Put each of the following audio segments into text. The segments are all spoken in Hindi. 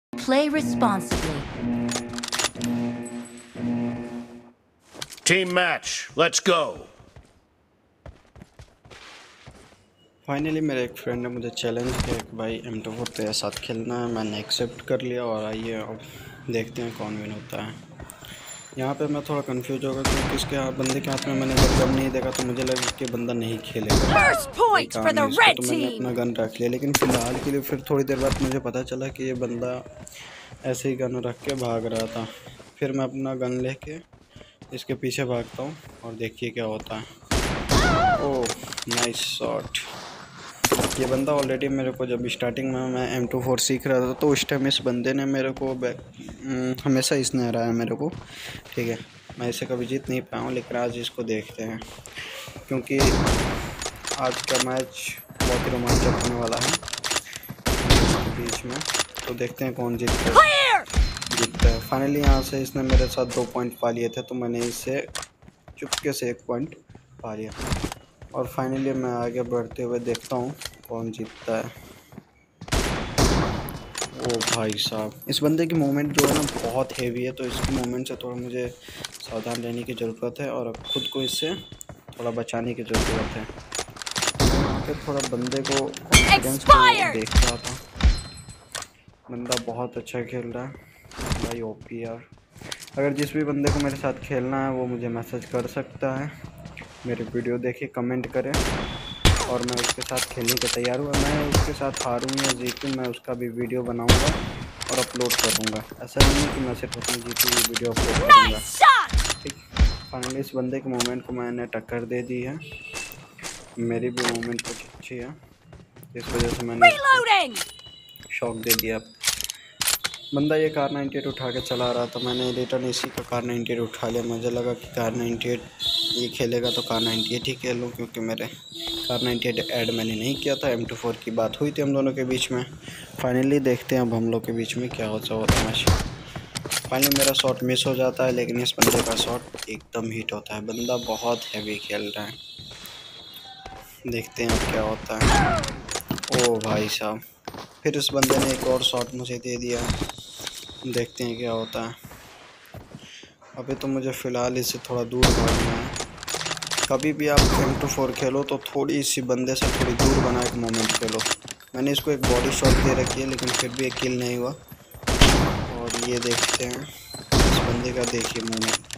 Play responsibly. Team match, let's go. Finally मेरे एक फ्रेंड ने मुझे चैलेंज किया कि भाई M24 तेरे साथ खेलना है। मैंने एक्सेप्ट कर लिया और आइए अब देखते हैं कौन विन होता है। यहाँ पे मैं थोड़ा कंफ्यूज हो गया क्योंकि इसके बंदे के हाथ में मैंने जब गन नहीं देखा तो मुझे लगा कि बंदा नहीं खेलेगा, तो मैंने अपना गन रख लिया। लेकिन फ़िलहाल के लिए फिर थोड़ी देर बाद मुझे पता चला कि ये बंदा ऐसे ही गन रख के भाग रहा था। फिर मैं अपना गन लेके इसके पीछे भागता हूँ और देखिए क्या होता है। Oh nice shot. ये बंदा ऑलरेडी मेरे को जब स्टार्टिंग में मैं M24 सीख रहा था तो उस टाइम इस बंदे ने मेरे को हमेशा इसने हराया मेरे को। ठीक है, मैं इसे कभी जीत नहीं पाया हूँ, लेकिन आज इसको देखते हैं क्योंकि आज का मैच बहुत ही रोमांचक होने वाला है बीच में। तो देखते हैं कौन जीतता है। फाइनली यहाँ से इसने मेरे साथ 2 पॉइंट पा लिए थे तो मैंने इससे चुपके से 1 पॉइंट पा लिया। और फाइनली मैं आगे बढ़ते हुए देखता हूँ कौन जीतता है। ओ भाई साहब, इस बंदे की मूवमेंट जो है ना बहुत हेवी है, तो इसकी मूवमेंट से थोड़ा मुझे सावधान रहने की ज़रूरत है और खुद को इससे थोड़ा बचाने की ज़रूरत है। यहाँ पे थोड़ा बंदे को कॉन्फिडेंस को देख रहा था। बंदा बहुत अच्छा खेल रहा है भाई, ओपी यार। अगर जिस भी बंदे को मेरे साथ खेलना है वो मुझे मैसेज कर सकता है, मेरे वीडियो देखे कमेंट करें और मैं उसके साथ खेलने के तैयार हूँ। मैं उसके साथ हारूँ या जीतूँ, मैं उसका भी वीडियो बनाऊँगा और अपलोड करूँगा। ऐसा नहीं है कि मैं सिर्फ अपनी जीती हुई वीडियो अपलोड करूँगा। ठीक, फाइनली इस बंदे के मूवमेंट को मैंने टक्कर दे दी है। मेरी भी मूवमेंट कुछ अच्छी है, इस वजह से मैंने शॉक दे दिया। बंदा ये कार 98 उठा के चला रहा था, मैंने रिटर्न इसी का कार 98 उठा लिया। मुझे लगा कि कार 98 ये खेलेगा तो कार 98 ही खेल लूँ, क्योंकि मेरे कार 98 ऐड मैंने नहीं किया था। M24 की बात हुई थी हम दोनों के बीच में। फाइनली देखते हैं अब हम लोग के बीच में क्या होता है मैच। फाइनली मेरा शॉट मिस हो जाता है, लेकिन इस बंदे का शॉट एकदम हिट होता है। बंदा बहुत हैवी खेल रहा है, देखते हैं अब क्या होता है। ओ भाई साहब, फिर इस बंदे ने एक और शॉट मुझे दे दिया, देखते हैं क्या होता है। अभी तो मुझे फ़िलहाल इससे थोड़ा दूर भागना है। कभी भी आप M24 खेलो तो थोड़ी सी बंदे से थोड़ी दूर बना के मोमेंट खेलो। मैंने इसको एक बॉडी शॉट दे रखी है, लेकिन फिर भी एक किल नहीं हुआ। और ये देखते हैं इस बंदे का, देखिए मोमेंट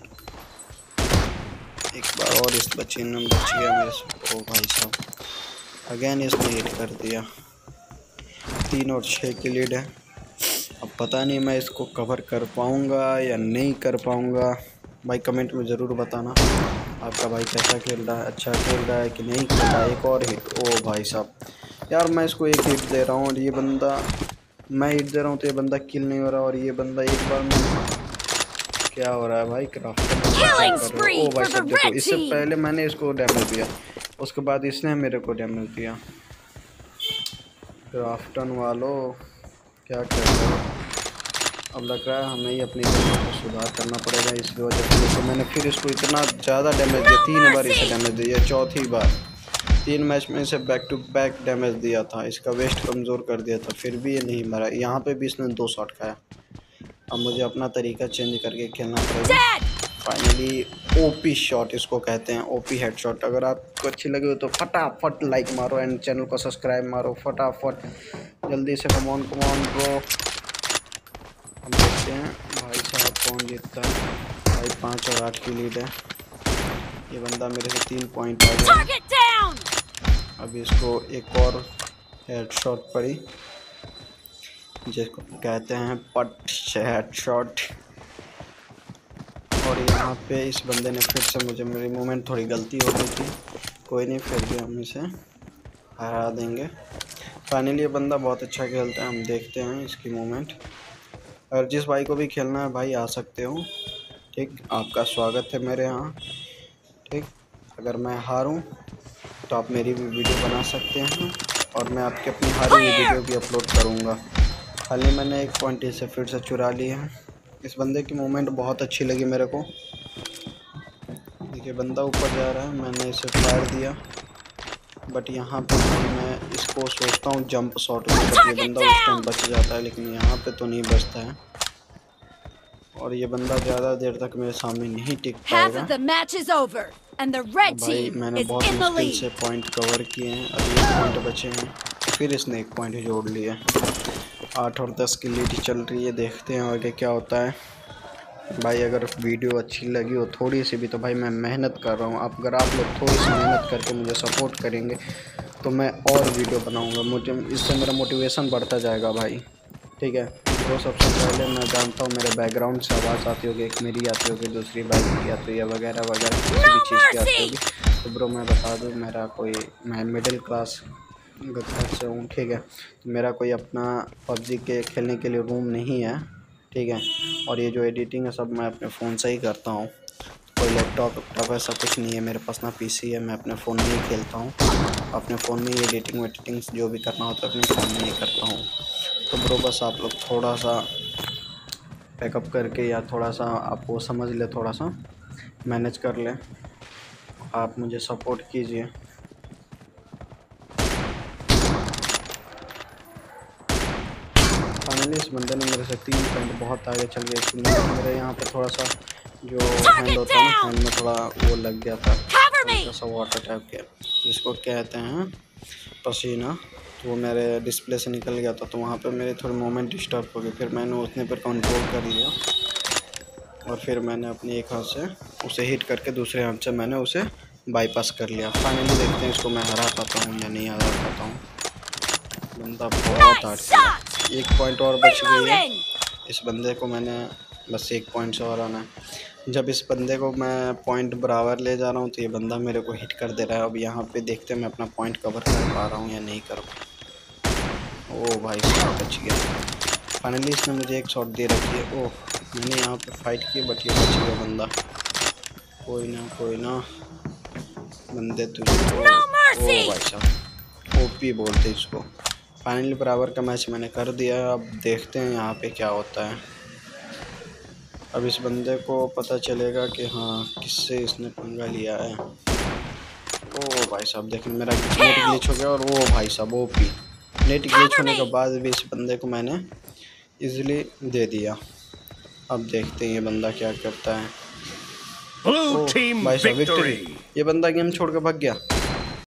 एक बार और इस बच्चे ने बच गया मेरे से। ओ भाई साहब, अगेन इसने हिट कर दिया। 3 और 6 की लीड है। अब पता नहीं मैं इसको कवर कर पाऊँगा या नहीं कर पाऊँगा। भाई कमेंट में ज़रूर बताना आपका भाई कैसा खेल रहा है, अच्छा खेल रहा है कि नहीं खेल रहा है। एक और हिट, ओ भाई साहब यार, मैं इसको एक हिट दे रहा हूँ और ये बंदा, मैं हिट दे रहा हूँ तो ये बंदा किल नहीं हो रहा, और ये बंदा एक बार में क्या हो रहा है भाई, क्राफ्ट। ओ भाई साहब देखो, इससे पहले मैंने इसको डैमेज दिया, उसके बाद इसने मेरे को डैमेज दिया। क्राफ्टन वालों क्या कर रहे हो? अब लग रहा है हमें ही अपनी गलती को सुधार करना पड़ेगा। इसकी वजह से तो मैंने फिर इसको इतना ज़्यादा डैमेज दिया, 3 बार इसे डैमेज दिया, चौथी बार। 3 मैच में इसे बैक टू बैक डैमेज दिया था, इसका वेस्ट कमज़ोर कर दिया था, फिर भी ये नहीं मरा। यहाँ पे भी इसने 2 शॉट खाया। अब मुझे अपना तरीका चेंज करके खेलना पड़ेगा। फाइनली ओपी शॉट इसको कहते हैं, ओपी हेडशॉट। अगर आपको अच्छी लगी हो तो फटाफट लाइक मारो एंड चैनल को सब्सक्राइब मारो फटाफट, जल्दी से। Come on bro. हम देखते हैं भाई साहब कौन जीतता है। भाई 5 और 8 की लीड है। ये बंदा मेरे से 3 पॉइंट आ गया। अब इसको एक और हेडशॉट पड़ी, जिसको कहते हैं पट हेडशॉट। और यहाँ पे इस बंदे ने फिर से मुझे, मेरी मूवमेंट थोड़ी गलती हो गई थी, कोई नहीं, फिर भी हम इसे हरा देंगे। फाइनली ये बंदा बहुत अच्छा खेलता है, हम देखते हैं इसकी मूवमेंट। अगर जिस भाई को भी खेलना है भाई आ सकते हो, ठीक, आपका स्वागत है मेरे यहाँ। ठीक, अगर मैं हारूं तो आप मेरी भी वीडियो बना सकते हैं और मैं आपकी अपनी हारी हुई वीडियो भी अपलोड करूँगा। हाल मैंने 1 पॉइंट इसे फिर से चुरा ली है। इस बंदे की मूवमेंट बहुत अच्छी लगी मेरे को। देखिए बंदा ऊपर जा रहा है, मैंने इसे फायर दिया, बट यहाँ पे मैं इसको सोचता हूँ जंप शॉट में, बट ये बंदा उस टाइम बच जाता है, लेकिन यहाँ पे तो नहीं बचता है और ये बंदा ज़्यादा देर तक मेरे सामने नहीं टिक पाएगा। और भाई मैंने बहुत मुश्किल से पॉइंट कवर किए हैं, अभी 1 पॉइंट बचे हैं, फिर इसने 1 पॉइंट जोड़ लिया। 8 और 10 की लीड चल रही है, देखते हैं आगे क्या होता है। भाई अगर वीडियो अच्छी लगी हो थोड़ी सी भी, तो भाई मैं मेहनत कर रहा हूँ, अगर आप लोग थोड़ी सी मेहनत करके मुझे सपोर्ट करेंगे तो मैं और वीडियो बनाऊँगा, मुझे इससे मेरा मोटिवेशन बढ़ता जाएगा भाई, ठीक है। तो सबसे पहले मैं जानता हूँ मेरे बैकग्राउंड से आवाज़ आती होगी, एक मेरी आती होगी, दूसरी बाइक की आती है, वगैरह वगैरह किसी भी चीज़ की आती होगी। तो ब्रो मैं बता दूँ, मैं मिडिल क्लास घर से हूँ, ठीक है। तो मेरा कोई अपना पबजी के खेलने के लिए रूम नहीं है, ठीक है। और ये जो एडिटिंग है सब मैं अपने फ़ोन से ही करता हूँ, कोई लैपटॉप ऐसा कुछ नहीं है मेरे पास, ना पीसी है, मैं अपने फ़ोन में ही खेलता हूँ, अपने फ़ोन में ही एडिटिंग वेडिटिंग जो भी करना होता है अपने फ़ोन में ही करता हूँ। तो ब्रो बस आप लोग थोड़ा सा पैकअप करके या थोड़ा सा आप वो समझ ले, थोड़ा सा मैनेज कर लें, आप मुझे सपोर्ट कीजिए। फाइनली इस बंदे ने मेरे से 3 पॉइंट बहुत आगे चल गए। मेरे यहाँ पे थोड़ा सा जो हैंड होता है ना, हैंड में थोड़ा वो लग गया था, हल्का सा वाटर टाइप के, जिसको कहते हैं पसीना, तो वो मेरे डिस्प्ले से निकल गया था, तो वहाँ पे मेरे थोड़ी मोमेंट डिस्टर्ब हो गई। फिर मैंने उतने पर कंट्रोल कर लिया और फिर मैंने अपने एक हाथ से उसे हिट करके दूसरे हाथ से मैंने उसे बाईपास कर लिया। फाइनली देखते हैं इसको मैं हरा पाता हूँ या नहीं हरा पाता हूँ। बंदा बहुत हार्ड खेला, 1 पॉइंट और बच गई है। इस बंदे को मैंने बस 1 पॉइंट से और आना है। जब इस बंदे को मैं पॉइंट बराबर ले जा रहा हूँ तो ये बंदा मेरे को हिट कर दे रहा है। अब यहाँ पे देखते हैं मैं अपना पॉइंट कवर कर पा रहा हूँ या नहीं कर पा। ओह भाई साहब बच गया। फाइनली इसने मुझे एक शॉट दे रखी है। ओह मैंने यहाँ पे फाइट की बट ये बच गया बंदा। कोई ना बंदे तुझे ओ भाई साहब ओपी बोलते इसको। फाइनली बराबर का मैच मैंने कर दिया है। अब देखते हैं यहाँ पे क्या होता है। अब इस बंदे को पता चलेगा कि हाँ किससे इसने पंगा लिया है। ओ भाई साहब देखिए मेरा नेट ग्लिच हो गया और वो भाई साहब ओपी नेट ग्लिच होने के बाद भी इस बंदे को मैंने इजीली दे दिया। अब देखते हैं ये बंदा क्या करता है। ओ भाई साहब विक्ट्री, ये बंदा गेम छोड़ के भाग गया।